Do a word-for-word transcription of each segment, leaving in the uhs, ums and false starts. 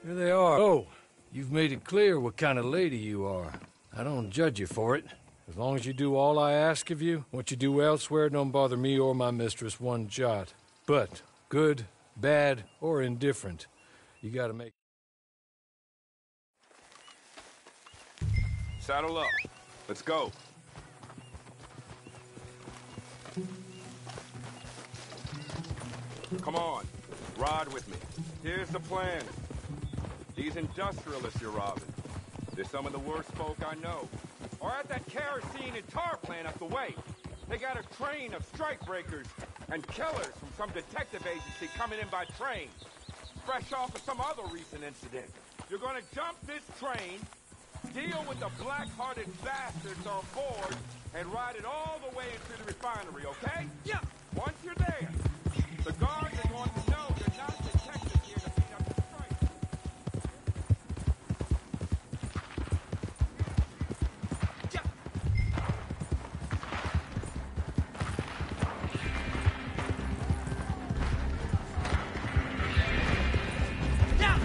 Here they are. Oh, you've made it clear what kind of lady you are. I don't judge you for it. As long as you do all I ask of you, what you do elsewhere don't bother me or my mistress one jot. But, good, bad, or indifferent, you gotta make... Saddle up. Let's go. Come on. Ride with me. Here's the plan. These industrialists you're robbing, they're some of the worst folk I know. Or at that kerosene and tar plant up the way. They got a train of strikebreakers and killers from some detective agency coming in by train. Fresh off of some other recent incident. You're gonna jump this train, deal with the black-hearted bastards on board, and ride it all the way into the refinery, okay? Yeah. Once you're there, the guards are going to know you're not detectives here to beat up the strike. Yeah. Yeah.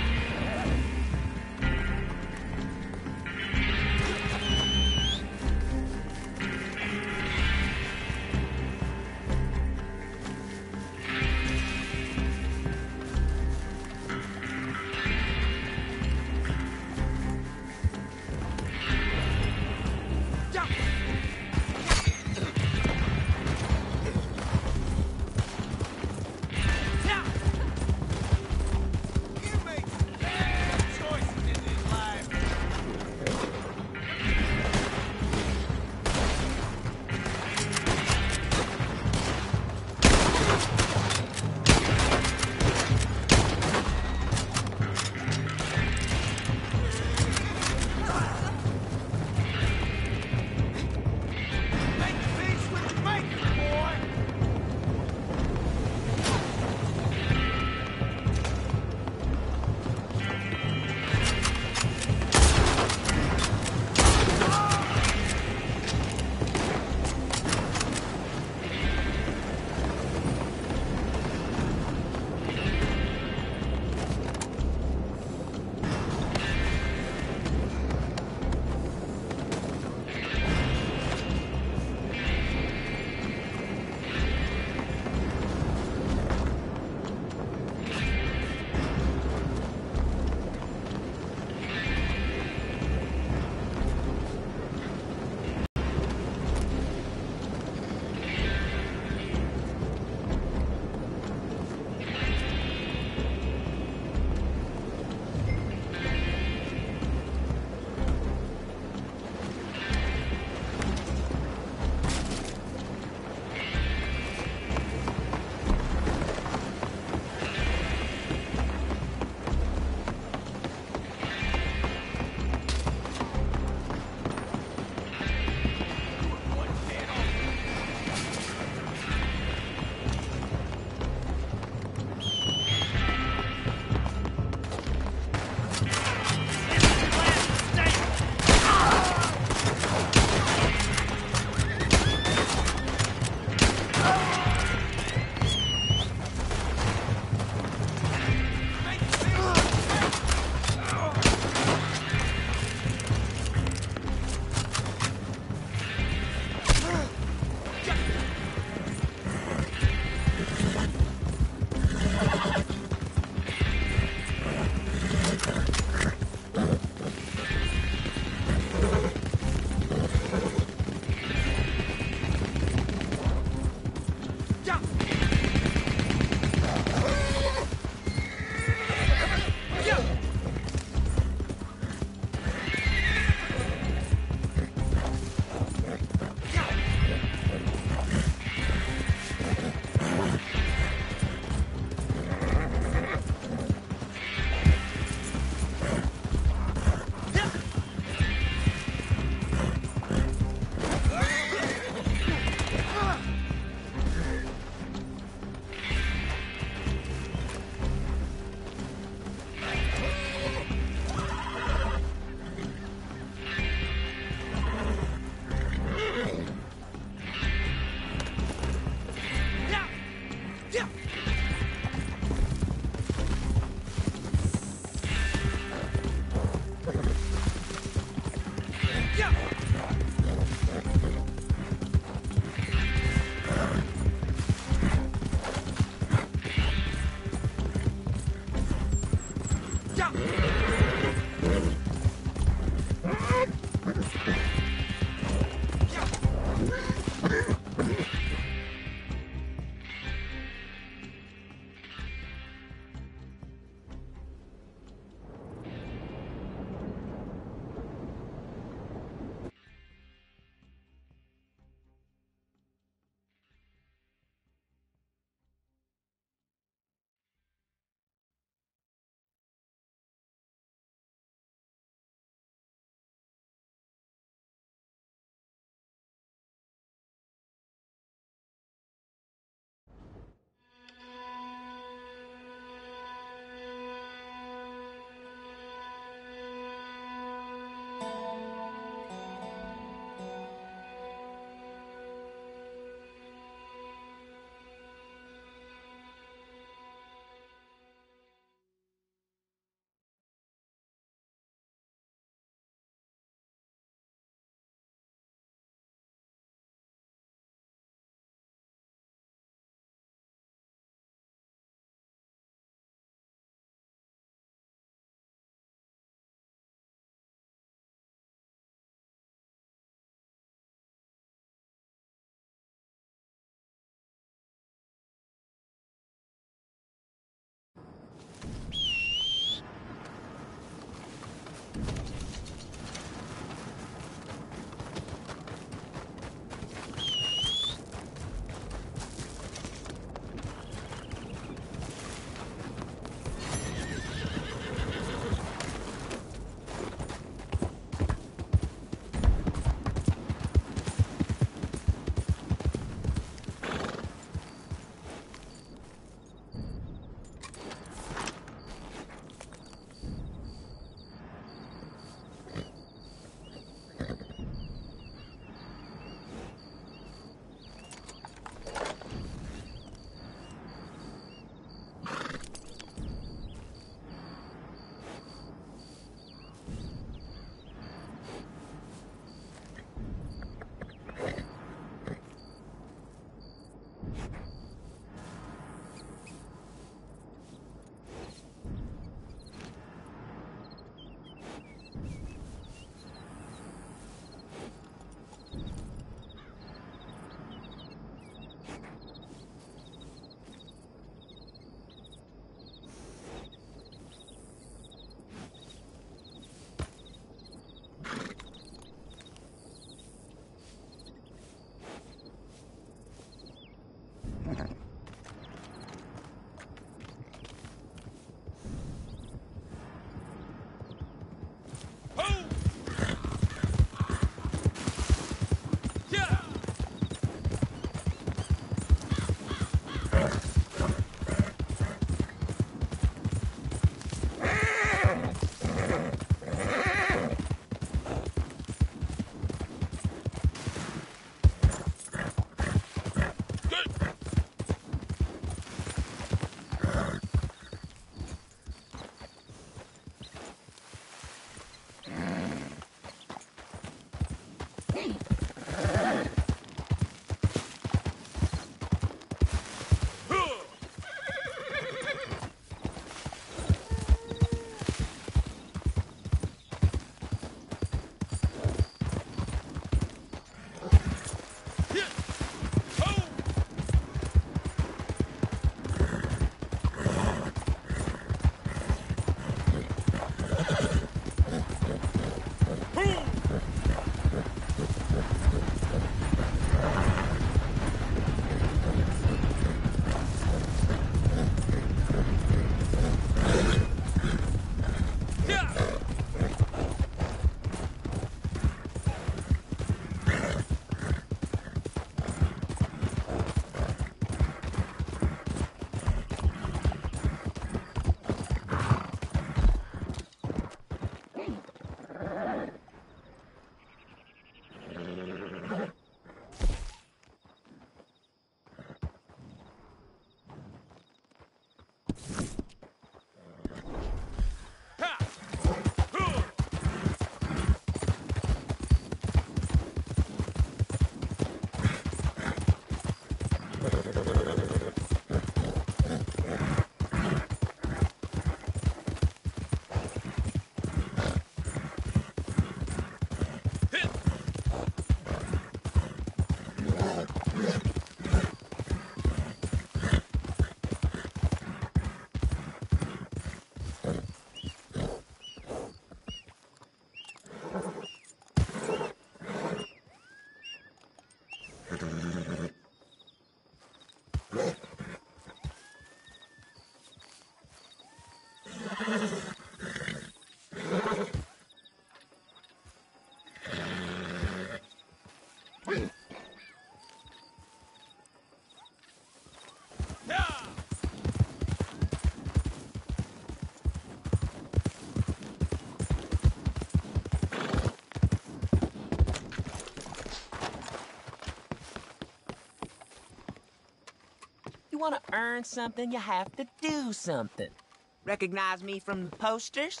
You want to earn something, you have to do something. Recognize me from the posters?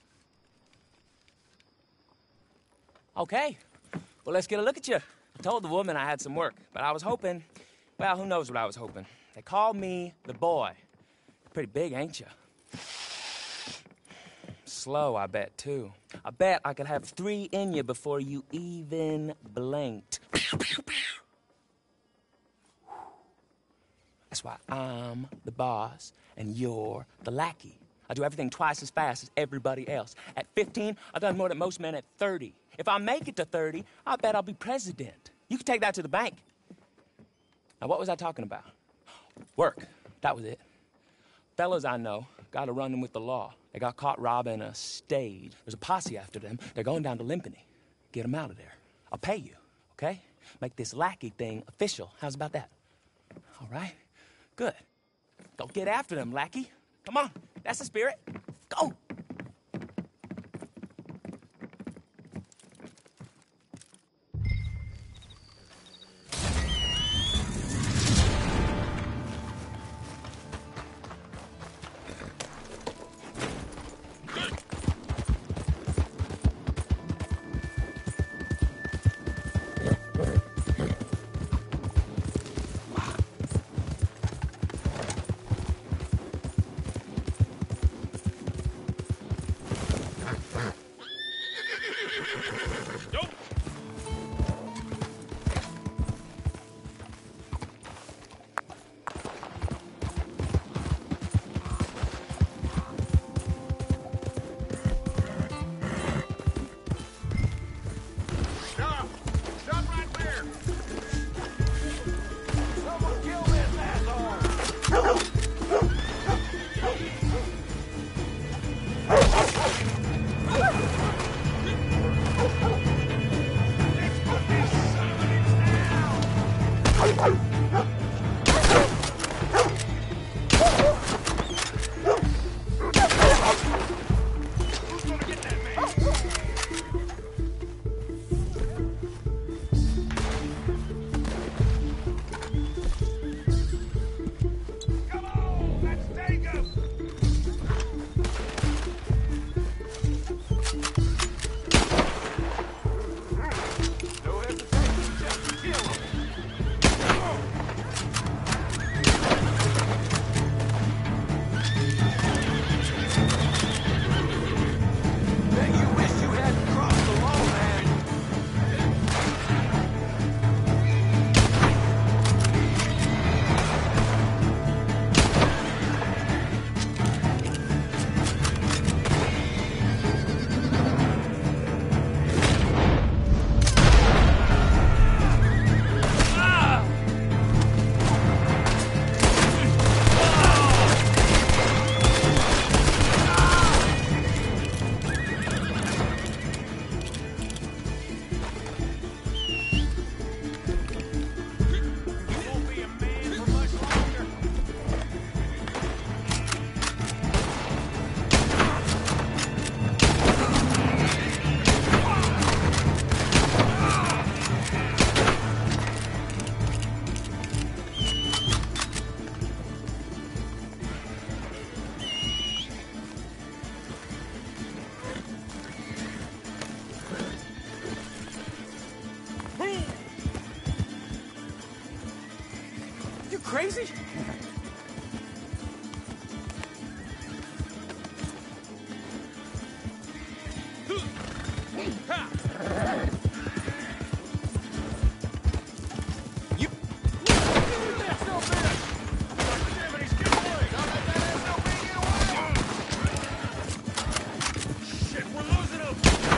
Okay. Well, let's get a look at you. I told the woman I had some work, but I was hoping... Well, who knows what I was hoping. They called me the boy. Pretty big, ain't you? Slow, I bet, too. I bet I could have three in you before you even blinked. That's why I'm the boss and you're the lackey. I do everything twice as fast as everybody else. At fifteen, I've done more than most men at thirty. If I make it to thirty, I bet I'll be president. You can take that to the bank. Now, what was I talking about? Work. That was it. Fellas I know got to run them with the law. They got caught robbing a stage. There's a posse after them. They're going down to Limpany. Get them out of there. I'll pay you, okay? Make this lackey thing official. How's about that? All right? Good. Go get after them, lackey. Come on. That's the spirit. Go. crazy? You... That's no fair! Damn it, he's getting away! Don't let that S L B get away! Shit, we're losing him!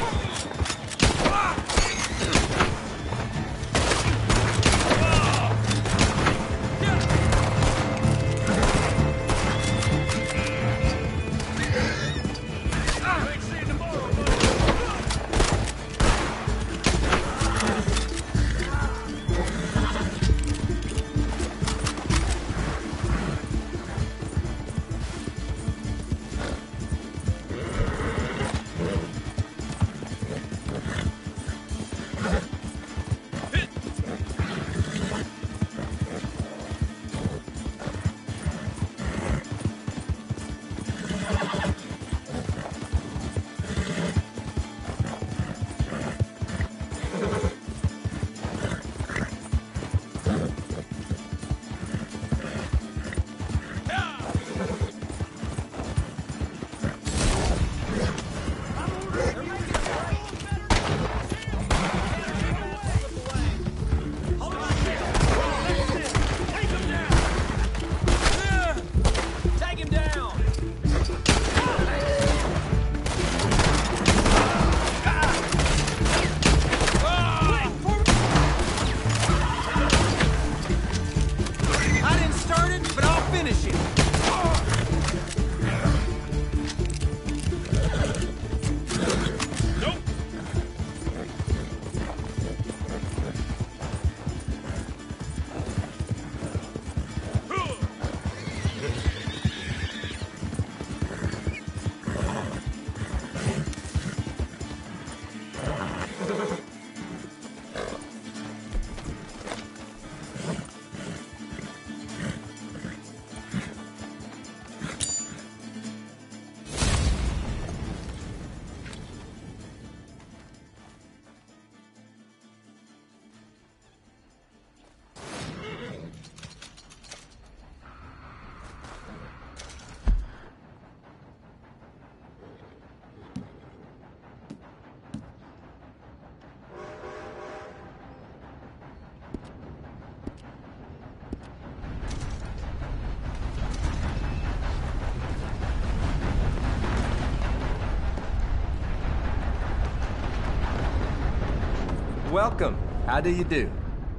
Welcome. How do you do?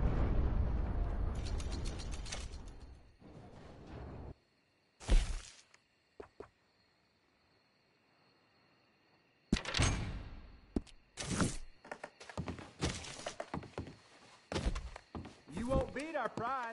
You won't beat our price.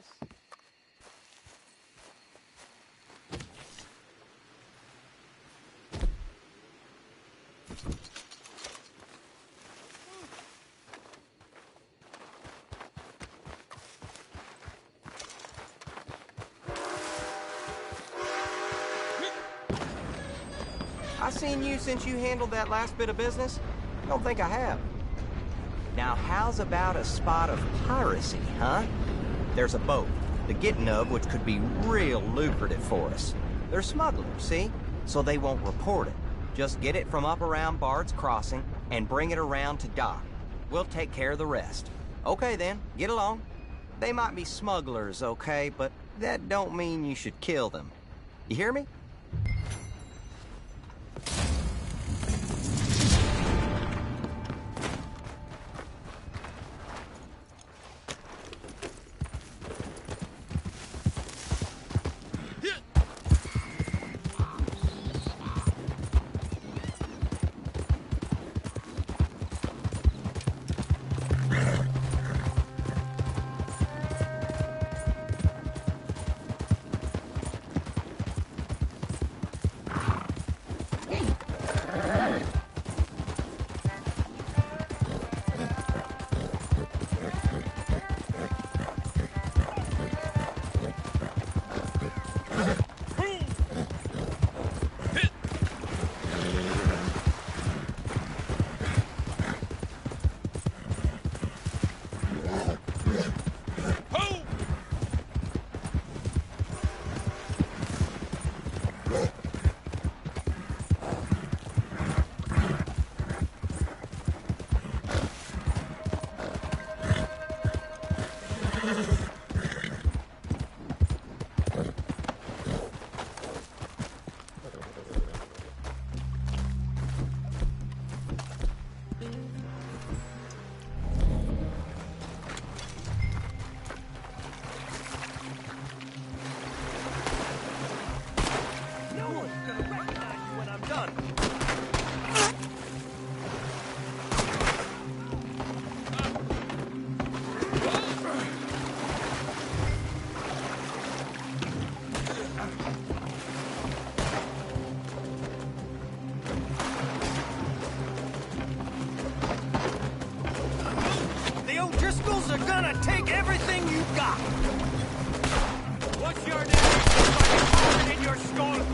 I seen you since you handled that last bit of business? Don't think I have. Now, how's about a spot of piracy, huh? There's a boat, the getting of which could be real lucrative for us. They're smugglers, see? So they won't report it. Just get it from up around Bard's Crossing and bring it around to dock. We'll take care of the rest. Okay then, get along. They might be smugglers, okay, but that don't mean you should kill them. You hear me? got? What's your name? It's like a in your skull.